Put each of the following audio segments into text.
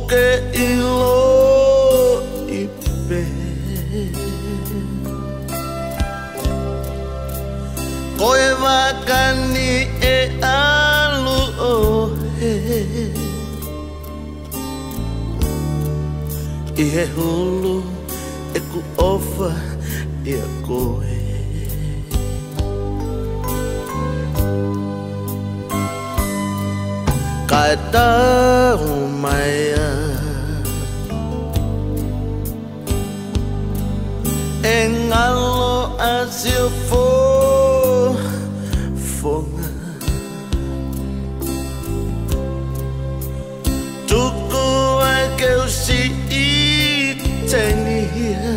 moke ilo ipe koe wakani e alu ohe I he hulu e ku ofa ia koe Ka tau maia E ngalo asio fonga Tuku ai ke usi I tengia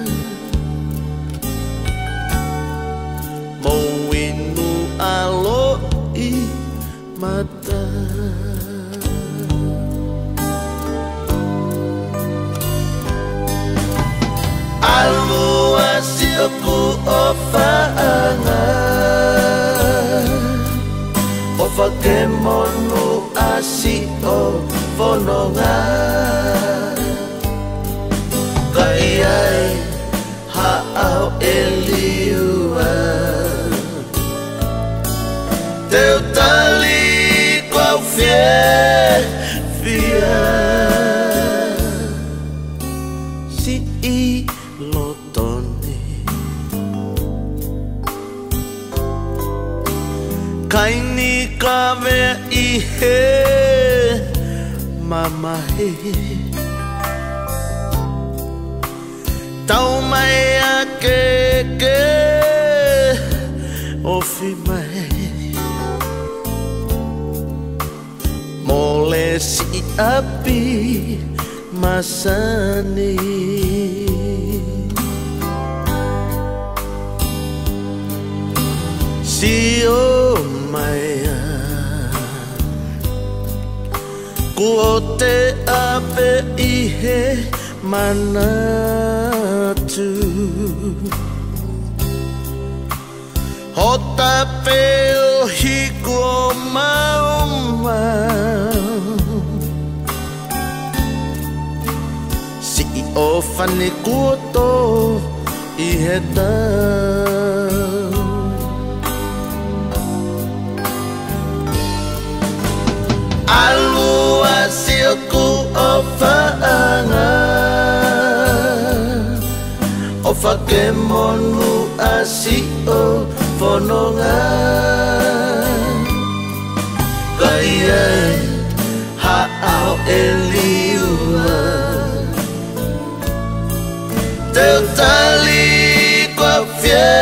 Mo inu alo I mata Alu asiaku o faanga O fakemonu asi o fononga Kai ai ha'au eliua Teu tali qual fia Si I lotone Kaini kame I he mamahe Tau mai a ke Ofi mai Mole si api masani Si o mai Ku o te ape I he manatu Hota peo hiku o mau Si o fane kuoto I he tau Alu asioku o faanga O fakemonu asi o fononga Kai ai ha'au eliua Teu tali qua fia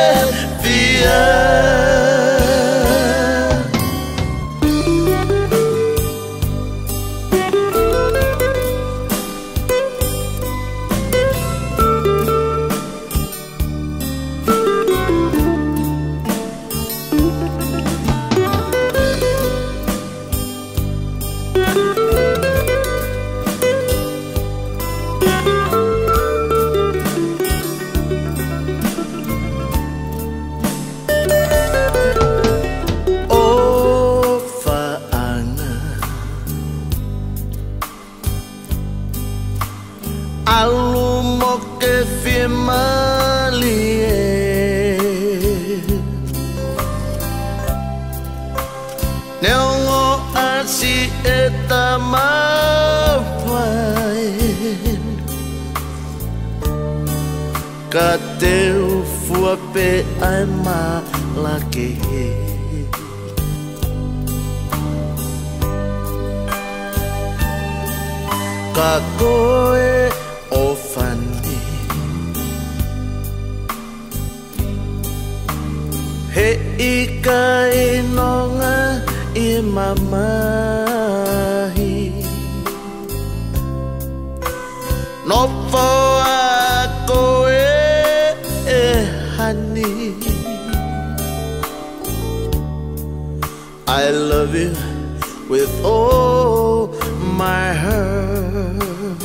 Alu moke fiemalie Neongo asi eta mawai Ka teu fuape ai malake Ka koe o fani He ika inonga I mamahi Nopo a koe hani I love you with all my heart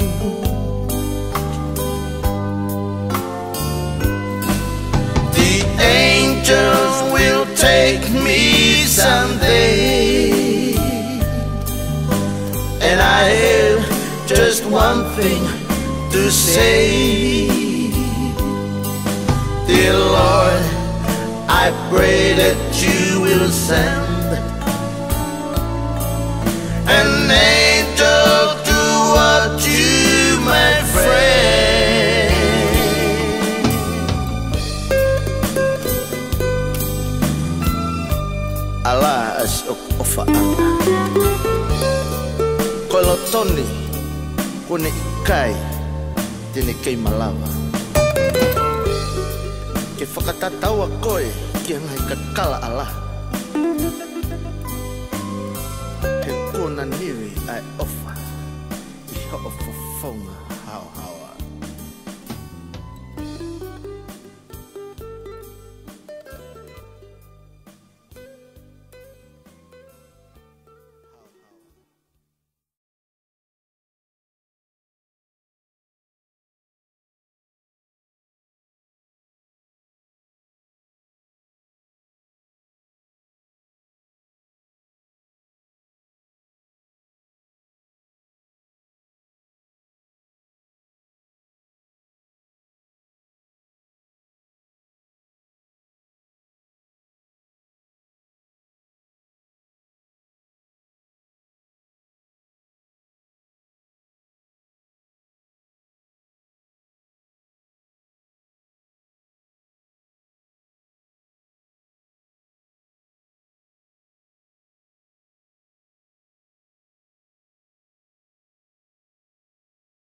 Angels will take me someday And I have say, dear Lord, I pray that you will send an angel to watch you, my friend. Allah as ofa'anga kolotoni kone ikai tene kei malawa ke whakatataua koe ki ngai kakala Allah he kona niwi ai ofa iha ofa whaunga.